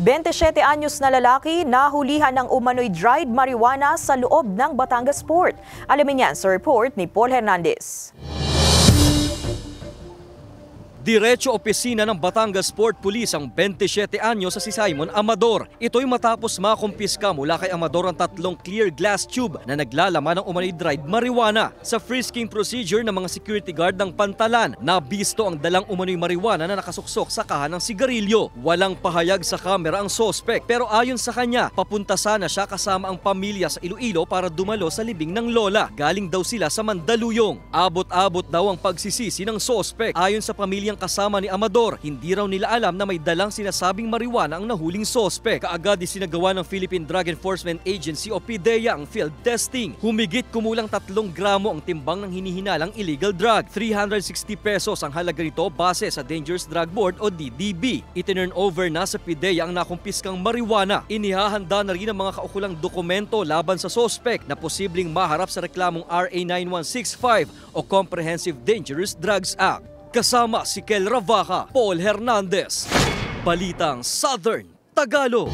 27 anyos na lalaki nahulihan ng umano'y dried marijuana sa loob ng Batangas Port. Alamin yan sa report ni Paul Hernandez. Diretso opisina ng Batangas Port Police ang 27 anyos sa si Simon Amador. Ito'y matapos makumpiska mula kay Amador ang 3 clear glass tube na naglalaman ng umano'y dried marijuana. Sa frisking procedure ng mga security guard ng Pantalan, nabisto ang dalang umano'y marijuana na nakasuksok sa kahan ng sigarilyo. Walang pahayag sa kamera ang sospek, pero ayon sa kanya, papunta sana siya kasama ang pamilya sa Iloilo para dumalo sa libing ng lola. Galing daw sila sa Mandaluyong. Abot-abot daw ang pagsisisi ng sospek. Ayon sa pamilyang kasama ni Amador, hindi raw nila alam na may dalang sinasabing marijuana ang nahuling sospek. Kaagad isinagawa ng Philippine Drug Enforcement Agency o PDEA ang field testing. Humigit kumulang 3 gramo ang timbang ng hinihinalang illegal drug. 360 pesos ang halaga nito base sa Dangerous Drug Board o DDB. Itinurn over na sa PDEA ang nakumpiskang marijuana. Inihahanda na rin ang mga kaukulang dokumento laban sa sospek na posibleng maharap sa reklamong RA 9165 o Comprehensive Dangerous Drugs Act. Kasama si Kel Ravaca, Paul Hernandez, Balitang Southern Tagalog.